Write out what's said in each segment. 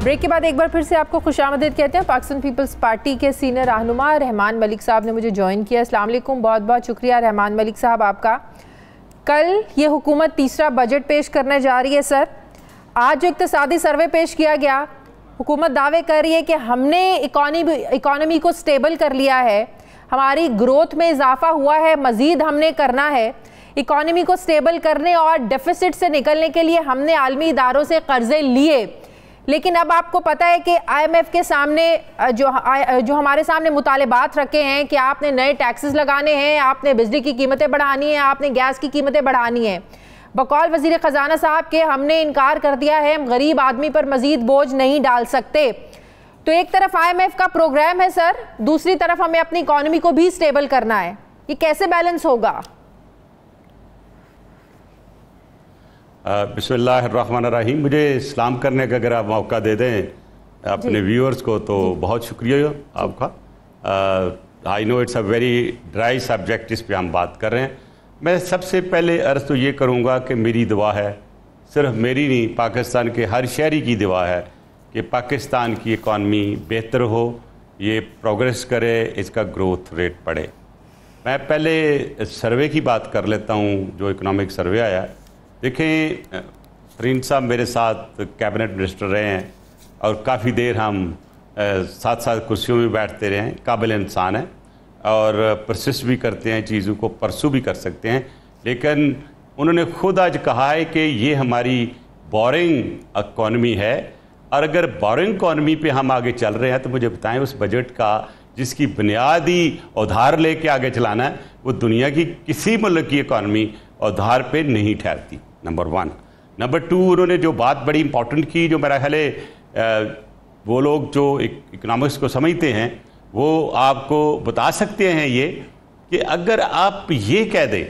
Break के बाद एक बार फिर से आपको खुशामदीद कहते हैं। पाकिस्तान पीपल्स पार्टी के सीनियर रहनुमा रहमान मलिक साहब ने मुझे ज्वाइन किया। अस्सलाम वालेकुम, बहुत बहुत शुक्रिया रहमान मलिक साहब आपका। कल ये हुकूमत तीसरा बजट पेश करने जा रही है सर। आज जो इक्तिसादी सर्वे पेश किया गया, हुकूमत दावे कर रही है कि हमने इकॉनमी को स्टेबल कर लिया है, हमारी ग्रोथ में इजाफा हुआ है, मज़ीद हमने करना है। इकॉनमी को स्टेबल करने और डेफिसिट से निकलने के लिए हमने आलमी इदारों से कर्जे लिए, लेकिन अब आपको पता है कि IMF के सामने जो हमारे सामने मुतालिबात रखे हैं कि आपने नए टैक्सेस लगाने हैं, आपने बिजली की कीमतें बढ़ानी है, आपने गैस की कीमतें बढ़ानी है। बकौल वज़ीर ख़जाना साहब के हमने इनकार कर दिया है, हम गरीब आदमी पर मज़ीद बोझ नहीं डाल सकते। तो एक तरफ IMF का प्रोग्राम है सर, दूसरी तरफ हमें अपनी इकॉनमी को भी स्टेबल करना है, ये कैसे बैलेंस होगा? बिस्मिल्लाहिर्रहमानिर्रहीम। मुझे सलाम करने का अगर आप मौका दे दें अपने व्यूअर्स को तो बहुत शुक्रिया आपका। I know it's a very dry subject जिस पे हम बात कर रहे हैं। मैं सबसे पहले अर्ज़ तो ये करूँगा कि मेरी दुआ है, सिर्फ मेरी नहीं, पाकिस्तान के हर शहरी की दुआ है कि पाकिस्तान की इकॉनमी बेहतर हो, ये प्रोग्रेस करे, इसका ग्रोथ रेट बढ़े। मैं पहले सर्वे की बात कर लेता हूँ जो इकोनॉमिक सर्वे आया है। देखें, फरीन साहब मेरे साथ कैबिनेट मिनिस्टर रहे हैं और काफ़ी देर हम साथ साथ कुर्सियों में बैठते रहे हैं। काबिल इंसान हैं और परसिस्ट भी करते हैं, चीज़ों को परसू भी कर सकते हैं। लेकिन उन्होंने खुद आज कहा है कि ये हमारी बोरिंग इकॉनमी है, और अगर बोरिंग इकॉनमी पे हम आगे चल रहे हैं तो मुझे बताएं उस बजट का जिसकी बुनियादी उधार लेके आगे चलाना है, वो दुनिया की किसी मुल्क की इकॉनमी उधार पे नहीं ठहरती, नंबर 1। नंबर 2, उन्होंने जो बात बड़ी इंपॉर्टेंट की, जो मेरा ख्याल है वो लोग जो इकोनॉमिक्स को समझते हैं वो आपको बता सकते हैं ये, कि अगर आप ये कह दें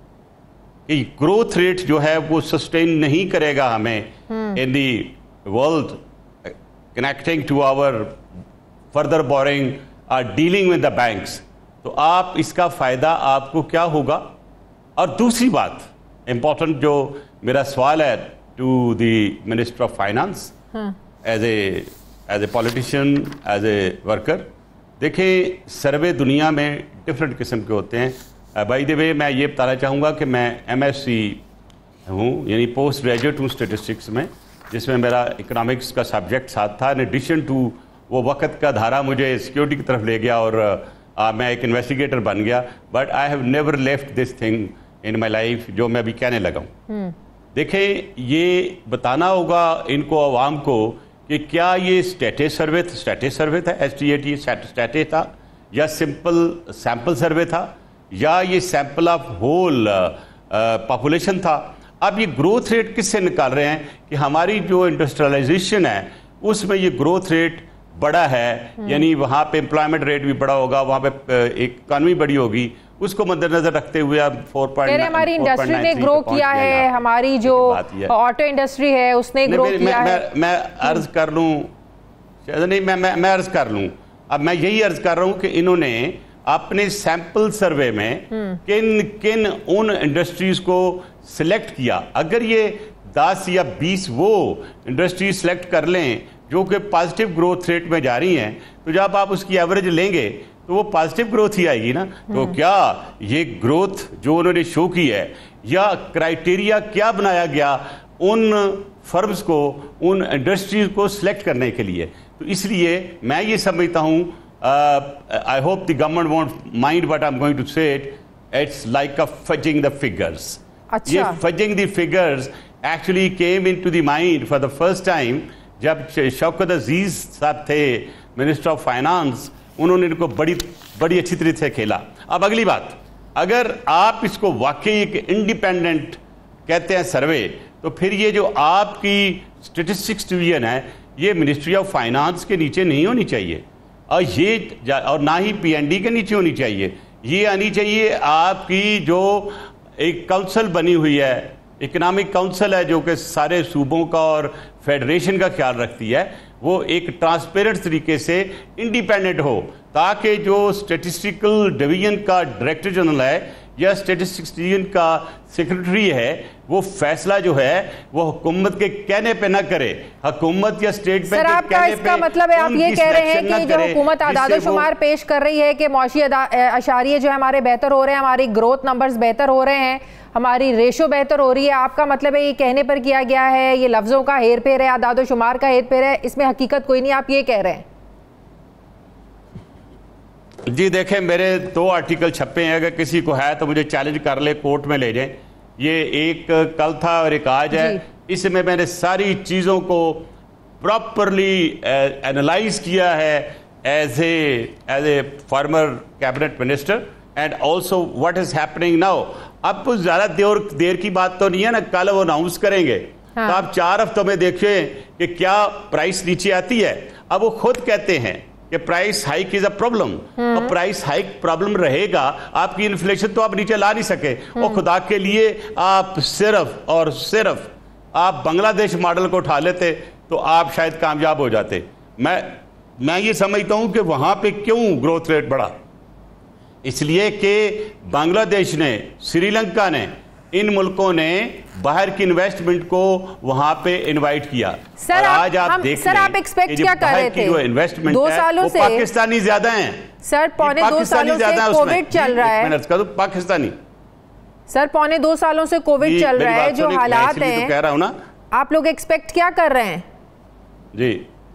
कि ग्रोथ रेट जो है वो सस्टेन नहीं करेगा हमें in the world connecting to our further boring dealing with the banks, तो आप इसका फ़ायदा आपको क्या होगा? और दूसरी बात इम्पोर्टेंट जो मेरा सवाल है to the minister of finance as a politician, as a worker, देखिए सर्वे दुनिया में डिफरेंट किस्म के होते हैं। बाय द वे मैं ये बताना चाहूँगा कि मैं MSc हूँ, यानी पोस्ट ग्रेजुएट हूँ स्टेटिस्टिक्स में, जिसमें मेरा इकोनॉमिक्स का सब्जेक्ट साथ था। इन एडिशन टू वो वक़्त का धारा मुझे सिक्योरिटी की तरफ ले गया और मैं एक इन्वेस्टिगेटर बन गया, but I have never left this thing in my life, जो मैं अभी कहने लगा हूँ। देखें, ये बताना होगा इनको, आवाम को, कि क्या ये स्टेटस सर्वे था, STAT स्टेटस था, या सिंपल सैम्पल सर्वे था, या ये सैंपल ऑफ होल पॉपुलेशन था। अब ये ग्रोथ रेट किससे निकाल रहे हैं कि हमारी जो इंडस्ट्रियलाइजेशन है उसमें ये ग्रोथ रेट बड़ा है, यानी वहाँ पे एम्प्लॉयमेंट रेट भी बड़ा होगा, वहाँ पे इकॉनमी बड़ी होगी, उसको मद्देनजर रखते हुए अब 4.9 हमारी इंडस्ट्री ने ग्रो किया है, हमारी जो ऑटो इंडस्ट्री है उसने ग्रो किया है। मैं अर्ज कर लूँ, नहीं मैं अर्ज कर लूँ, अब मैं यही अर्ज कर रहा हूँ कि इन्होंने अपने सैंपल सर्वे में किन किन उन इंडस्ट्रीज को सिलेक्ट किया। अगर ये 10 या 20 वो इंडस्ट्री सिलेक्ट कर लें जो कि पॉजिटिव ग्रोथ रेट में जा रही हैं, तो जब आप उसकी एवरेज लेंगे तो वो पॉजिटिव ग्रोथ ही आएगी ना। तो क्या ये ग्रोथ जो उन्होंने शो की है, या क्राइटेरिया क्या बनाया गया उन फर्म्स को, उन इंडस्ट्रीज को सिलेक्ट करने के लिए? तो इसलिए मैं ये समझता हूँ, I hope the government won't mind what I am going to say, it's like a fudging the figures. ये fudging the figures actually came into the mind for the first time जब शौकत अजीज साहब थे मिनिस्टर ऑफ फाइनेंस, उन्होंने इनको बड़ी अच्छी तरह से खेला। अब अगली बात, अगर आप इसको वाकई एक इंडिपेंडेंट कहते हैं सर्वे, तो फिर ये जो आपकी स्टेटिस्टिक्स डिवीजन है ये मिनिस्ट्री ऑफ फाइनेंस के नीचे नहीं होनी चाहिए, और ना ही PND के नीचे होनी चाहिए। ये आनी चाहिए आपकी जो एक काउंसिल बनी हुई है, इकोनॉमिक काउंसिल है, जो कि सारे सूबों का और फेडरेशन का ख्याल रखती है, वो एक ट्रांसपेरेंट तरीके से इंडिपेंडेंट हो, ताकि जो स्टेटिस्टिकल डिवीजन का डायरेक्टर जनरल है या स्टैटिस्टिक्स यूनियन का सेक्रेटरी है, वो फैसला जो है वो हुकूमत के कहने पे ना करे, हुकूमत या स्टेट बैंक के कहने पे। इसका मतलब है आप ये कह रहे हैं कि जो हुकूमत आदादोशुमार पेश कर रही है कि मौशी अशारिये जो है हमारे बेहतर हो रहे हैं, हमारी ग्रोथ नंबर्स बेहतर हो रहे हैं, हमारी रेशो बेहतर हो रही है, आपका मतलब है ये कहने पर किया गया है, ये लफ्जों का हेर फेर है, आदादोशुमार का हेर फेर है, इसमें हकीकत कोई नहीं, आप ये कह रहे हैं? जी देखें, मेरे 2 आर्टिकल छपे हैं, अगर किसी को है तो मुझे चैलेंज कर ले, कोर्ट में ले जाएं। ये एक कल था और एक आज है। इसमें मैंने सारी चीज़ों को प्रॉपरली एनालाइज किया है as a former cabinet minister and also what is happening now. अब कुछ ज़्यादा देर की बात तो नहीं है ना, कल वो अनाउंस करेंगे। हाँ। तो आप 4 हफ्तों में देखिए कि क्या प्राइस नीचे आती है। अब वो खुद कहते हैं कि price hike is a problem, और प्राइस हाइक प्रॉब्लम रहेगा, आपकी इन्फ्लेशन तो आप नीचे ला नहीं सके। और खुदा के लिए आप सिर्फ और सिर्फ आप बांग्लादेश मॉडल को उठा लेते तो आप शायद कामयाब हो जाते। मैं ये समझता हूं कि वहां पे क्यों ग्रोथ रेट बढ़ा, इसलिए कि बांग्लादेश ने, श्रीलंका ने, इन मुल्कों ने बाहर की इन्वेस्टमेंट को वहां पे इनवाइट किया। सर, आज आप देख सर, आप एक्सपेक्ट क्या कर रहे थे? जो इन्वेस्टमेंट 2 सालों से पाकिस्तानी ज्यादा हैं सर, पौने 2 सालों से कोविड चल रहा है। पाकिस्तानी सर, पौने 2 सालों से कोविड चल रहा है, जो हालात हैं, तो कह रहा हूं ना, आप लोग एक्सपेक्ट क्या कर रहे हैं? जी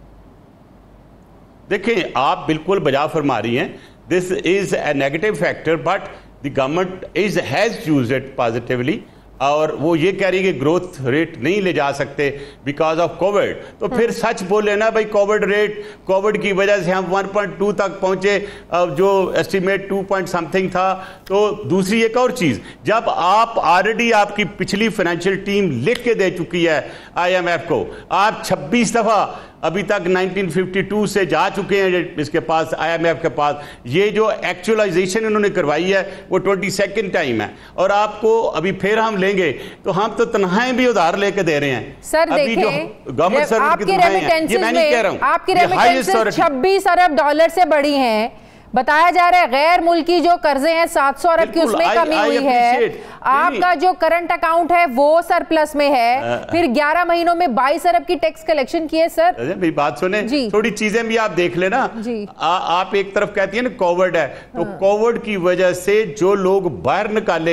देखिए, आप बिल्कुल बजा फरमा रही हैं, this is a negative factor, but the government has used it positively। और वो ये कह रही है कि ग्रोथ रेट नहीं ले जा सकते बिकॉज ऑफ कोविड। तो फिर सच बोले ना भाई, कोविड की वजह से हम 1.2 तक पहुंचे, जो एस्टिमेट 2 पॉइंट समथिंग था। तो दूसरी एक और चीज, जब आप ऑलरेडी आपकी पिछली फाइनेंशियल टीम लिख के दे चुकी है IMF को, आप 26 दफा अभी तक 1952 से जा चुके हैं इसके पास, IMF के पास, ये जो एक्चुअलाइजेशन इन्होंने करवाई है वो 22nd टाइम है, और आपको अभी फिर हम लेंगे तो हम तो तनख्वाहें भी उधार लेके दे रहे हैं। सर अभी जो गवर्नमेंट सर्विस की तनख्वाहें हैं, ये मैं नहीं कह रहा हूं, आपकी रेमिटेंसेस 26 अरब डॉलर से बढ़ी हैं। बताया जा रहा है गैर मुल्की जो कर्जे हैं 700 अरब की, उसमें कमी हुई है। आपका जो करंट अकाउंट है वो सरप्लस में है। फिर 11 महीनों में 22 अरब की टैक्स कलेक्शन की है। सर मेरी बात सुने, थोड़ी चीजें भी आप देख लेना। आप एक तरफ कहती है ना कोविड है, तो कोविड की वजह से जो लोग बाहर निकाले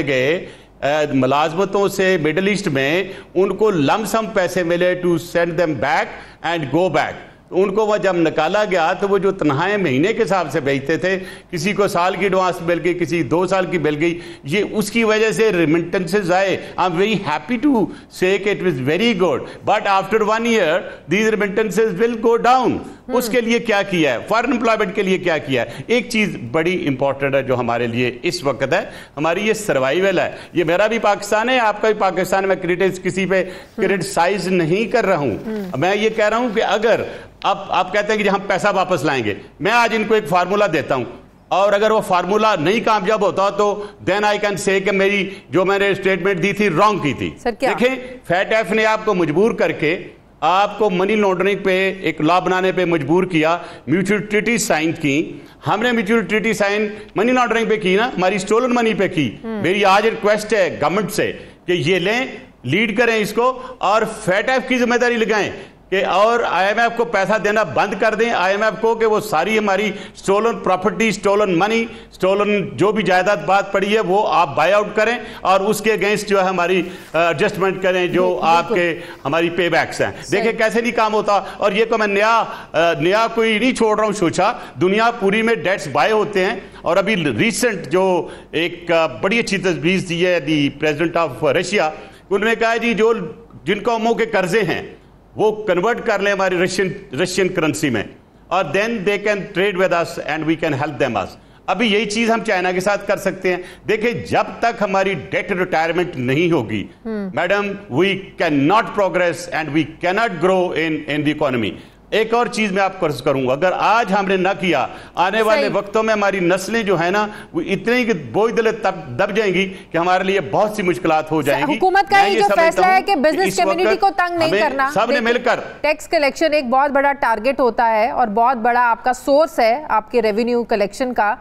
गए मुलाजमतों से मिडिल ईस्ट में, उनको लमसम पैसे मिले to send them back and go back. तो उनको वह जब निकाला गया तो वो जो तनख्वाहें महीने के हिसाब से भेजते थे, किसी को साल की एडवांस मिल गई, किसी 2 साल की मिल गई, ये उसकी वजह से रिमिटेंसेस आए। I am very happy to say कि it was very good, but after 1 year these remittances will go down. उसके लिए क्या किया है, फॉरेन एम्प्लॉयमेंट के लिए क्या किया है? एक चीज बड़ी इंपॉर्टेंट है जो हमारे लिए इस वक्त है, हमारी ये सर्वाइवल है। ये मेरा भी पाकिस्तान है, आपका भी पाकिस्तान, में किसी पे क्रिटिसाइज नहीं कर रहा हूं। मैं ये कह रहा हूं कि अगर अब आप कहते हैं कि हम पैसा वापस लाएंगे, मैं आज इनको एक फार्मूला देता हूं, और अगर वो फार्मूला नहीं कामयाब होता तो देन आई कैन से कि मेरी जो मैंने स्टेटमेंट दी थी रॉन्ग की थी। देखें, FATF ने आपको मजबूर करके आपको मनी लॉन्ड्रिंग पे एक लॉ बनाने पे मजबूर किया, म्यूचुअल ट्रीटी साइन की। हमने mutual treaty sign money laundering पे की ना, हमारी स्टोलन मनी पे की। मेरी आज रिक्वेस्ट है गवर्नमेंट से कि ये लें, लीड करें इसको, और FATF की जिम्मेदारी लगाएं कि और IMF को पैसा देना बंद कर दें। IMF को कि वो सारी हमारी stolen property, stolen money, stolen जो भी जायदाद बात पड़ी है वो आप बाय आउट करें, और उसके अगेंस्ट जो है हमारी एडजस्टमेंट करें, जो आपके हमारी पे बैक्स हैं। देखिए कैसे नहीं काम होता। और ये को मैं नया कोई नहीं छोड़ रहा हूँ सोचा, दुनिया पूरी में डेट्स बाय होते हैं। और अभी रिसेंट जो एक बड़ी अच्छी तजवीज़ दी है दी प्रेजिडेंट ऑफ रशिया, उन्होंने कहा जी जो जिन कौमों के कर्जे हैं वो कन्वर्ट कर ले हमारी रशियन करेंसी में, और then they can trade with us and we can help them us. अभी यही चीज हम चाइना के साथ कर सकते हैं। देखिए, जब तक हमारी डेट रिटायरमेंट नहीं होगी madam, we can not progress and we can not grow in the economy. एक और चीज मैं आपको अर्ज करूंगा, अगर आज हमने ना किया, आने वाले वक्तों में हमारी नस्लें जो है ना वो इतने ही बोझ दिले दब जाएंगी कि हमारे लिए बहुत सी मुश्किलात हो जाएंगी। हुकूमत का ये जो फैसला है कि बिजनेस कम्युनिटी को तंग नहीं करना, सबने मिलकर टैक्स कलेक्शन एक बहुत बड़ा टारगेट होता है और बहुत बड़ा आपका सोर्स है आपके रेवेन्यू कलेक्शन का।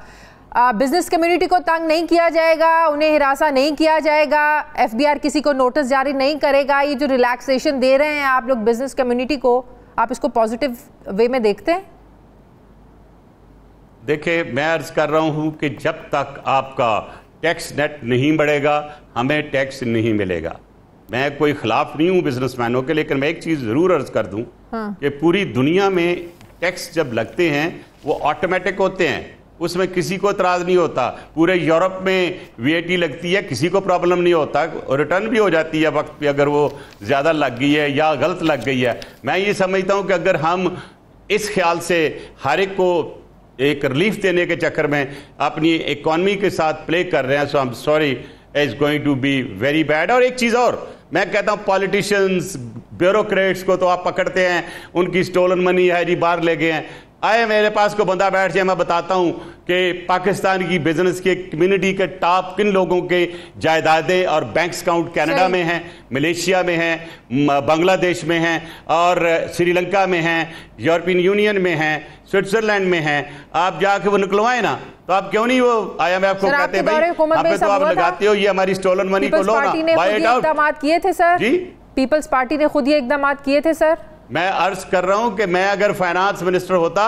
बिजनेस कम्युनिटी को तंग नहीं किया जाएगा, उन्हें हिरासा नहीं किया जाएगा, एफबीआर किसी को नोटिस जारी नहीं करेगा। ये जो रिलैक्सेशन दे रहे हैं आप लोग बिजनेस कम्युनिटी को, आप इसको पॉजिटिव वे में देखते हैं? देखिए, मैं अर्ज कर रहा हूं कि जब तक आपका टैक्स नेट नहीं बढ़ेगा हमें टैक्स नहीं मिलेगा। मैं कोई खिलाफ नहीं हूं बिजनेसमैनों के, लेकिन मैं एक चीज जरूर अर्ज कर दूं कि पूरी दुनिया में टैक्स जब लगते हैं वो ऑटोमेटिक होते हैं, उसमें किसी को इतराज नहीं होता। पूरे यूरोप में वीएटी लगती है, किसी को प्रॉब्लम नहीं होता, रिटर्न भी हो जाती है वक्त पे अगर वो ज़्यादा लग गई है या गलत लग गई है। मैं ये समझता हूँ कि अगर हम इस ख्याल से हर एक को एक रिलीफ देने के चक्कर में अपनी इकॉनमी के साथ प्ले कर रहे हैं, so I am sorry, is going to be very bad. और एक चीज़ और मैं कहता हूँ, पॉलिटिशियंस, ब्यूरोक्रेट्स को तो आप पकड़ते हैं, उनकी स्टोलन मनी है जी बाहर ले गए हैं। आए मेरे पास को बंदा बैठ जाए, मैं बताता हूं कि पाकिस्तान की बिजनेस के कम्युनिटी के टॉप किन लोगों के जायदादें और बैंक अकाउंट कनाडा में हैं, मलेशिया में हैं, बांग्लादेश में हैं और श्रीलंका में हैं, यूरोपियन यूनियन में हैं, स्विट्जरलैंड में हैं। आप जाके वो निकलवाए ना, तो आप क्यों नहीं वो आया मैं आपको कहते हैं भाई हमें तो आप लगाते हो, ये हमारी स्टोलन मनी को लो ना, बाय इट आउट। इक़दामात किए थे सर जी, पीपल्स पार्टी ने खुद ये इक़दामात किए थे सर। मैं अर्ज कर रहा हूं कि मैं अगर फाइनेंस मिनिस्टर होता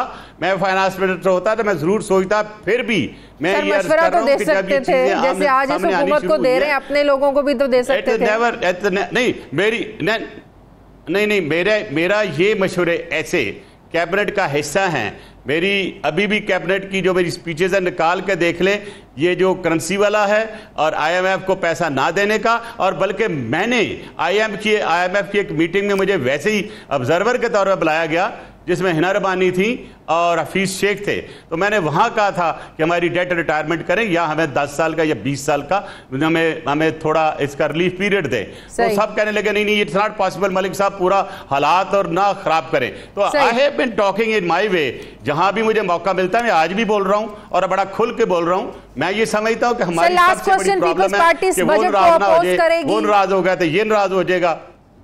तो मैं जरूर सोचता। फिर भी मैं ये अर्ज कर रहा हूं कि जब ये चीजें जैसे आज इस हुकूमत को दे रहे हैं, अपने लोगों को भी तो दे सकते थे। नहीं, मेरा ये मशवरे ऐसे कैबिनेट का हिस्सा हैं। मेरी अभी भी कैबिनेट की जो मेरी स्पीचेस है निकाल के देख लें, ये जो करेंसी वाला है और आईएमएफ को पैसा ना देने का, और बल्कि मैंने आईएमएफ की एक मीटिंग में मुझे वैसे ही ऑब्जर्वर के तौर पर बुलाया गया जिसमें हिना रबानी थी और हफीज शेख थे। तो मैंने वहाँ कहा था कि हमारी डेट रिटायरमेंट करें या हमें 10 साल का या 20 साल का हमें थोड़ा इसका रिलीफ पीरियड दें। तो सब कहने लगे नहीं, इट्स नॉट पॉसिबल मलिक साहब, पूरा हालात और ना खराब करें। तो I have been talking in my way, जहां भी मुझे मौका मिलता है मैं आज भी बोल रहा हूं और बड़ा खुल के बोल रहा हूं। मैं ये समझता हूं कि हमारी सबसे बड़ी प्रॉब्लम है कि वो नाराज ना हो जाए, वो नाराज हो गया तो ये नाराज हो जाएगा।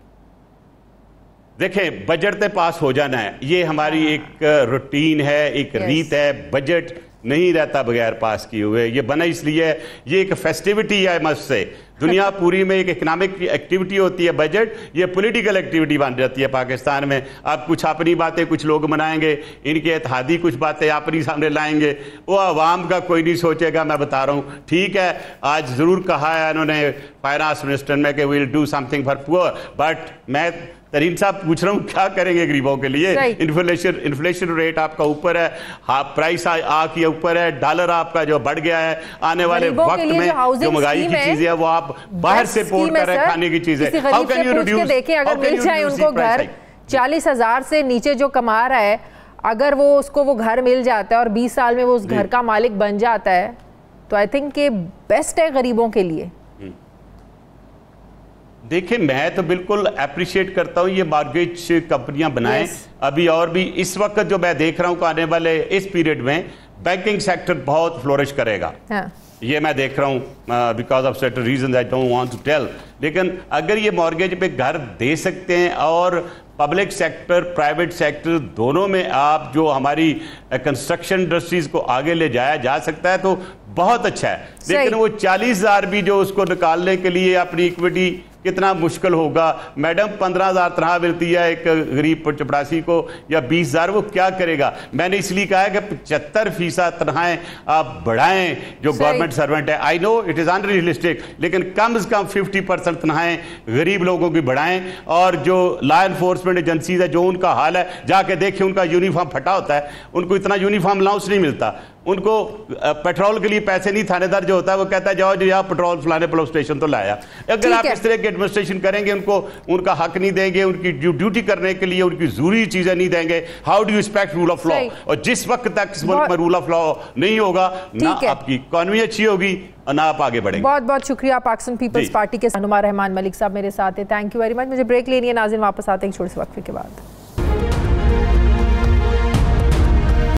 देखें, बजट पे पास हो जाना है, ये हमारी एक रूटीन है, एक रीत है। बजट नहीं रहता बगैर पास किए हुए, ये बना इसलिए ये एक फेस्टिविटी है मस्त से। दुनिया पूरी में एक इकोनॉमिक एक्टिविटी होती है बजट, ये पॉलिटिकल एक्टिविटी बन जाती है पाकिस्तान में। आप कुछ अपनी बातें कुछ लोग मनाएंगे, इनके इत्तेहादी कुछ बातें अपनी सामने लाएंगे, वो आवाम का कोई नहीं सोचेगा। मैं बता रहा हूँ, ठीक है, आज जरूर कहा है इन्होंने फाइनेंस मिनिस्टर में कि will do something for poor, but मैं तरीन साहब पूछ रहा हूँ क्या करेंगे गरीबों के लिए? इन्फ्लेशन रेट आपका ऊपर है, प्राइस के ऊपर है, डॉलर आपका जो बढ़ गया है। आने वाले वक्त में जो महंगाई की चीजें है वो आप बाहर से पोर्ट कर रहे हैं, खाने की चीजें। How can you reduce? देखिए, अगर मिल जाए उनको घर 40,000 से नीचे जो कमा रहा है, अगर वो उसको वो घर मिल जाता है और 20 साल में वो उस घर का मालिक बन जाता है, तो आई थिंक ये बेस्ट है गरीबों के लिए। देखिए, मैं तो बिल्कुल अप्रिशिएट करता हूँ ये मॉर्गेज कंपनियां बनाएं। अभी और भी इस वक्त जो मैं देख रहा हूँ कि आने वाले इस पीरियड में बैंकिंग सेक्टर बहुत फ्लोरिश करेगा। ये मैं देख रहा हूँ because of certain reasons I don't want to tell. लेकिन अगर ये मॉर्गेज पे घर दे सकते हैं और पब्लिक सेक्टर प्राइवेट सेक्टर दोनों में आप जो हमारी कंस्ट्रक्शन इंडस्ट्रीज को आगे ले जाया जा सकता है तो बहुत अच्छा है। लेकिन वो 40,000 भी जो उसको निकालने के लिए अपनी इक्विटी कितना मुश्किल होगा। मैडम 15,000 तनख्वाह मिलती है एक गरीब चपरासी को या 20,000, वो क्या करेगा? मैंने इसलिए कहा है कि 75% तनख्वाहें आप बढ़ाएं जो गवर्नमेंट सर्वेंट है। I know it is unrealistic, लेकिन कम से कम 50% तनख्वाहें गरीब लोगों की बढ़ाएं। और जो लॉ एनफोर्समेंट एजेंसीज है, जो उनका हाल है, जाके देखिए, उनका यूनिफॉर्म फटा होता है, उनको इतना यूनिफॉर्म अलाउंस नहीं मिलता। उनको पेट्रोल के लिए पैसे नहीं, थानेदार जो होता है वो कहता है जाओ जी आप पेट्रोल फलाने पुलिस स्टेशन तो लाया। अगर आप इस तरह की एडमिनिस्ट्रेशन करेंगे, उनको उनका हक नहीं देंगे, उनकी ड्यूटी करने के लिए उनकी जरूरी चीजें नहीं देंगे, how do respect rule of law? और जिस वक्त तक इस मुल्क में रूल ऑफ लॉ नहीं होगा, ना आपकी इकॉनमी अच्छी होगी और ना आप आगे बढ़ेंगे। बहुत बहुत शुक्रिया। पाकिस्तान पीपल्स पार्टी के रहनुमा रहमान मलिक साहब मेरे साथ है। Thank you very much. मुझे ब्रेक लेनी है नाज़रीन, वापस आते हैं एक छोटे से वक्फे के बाद।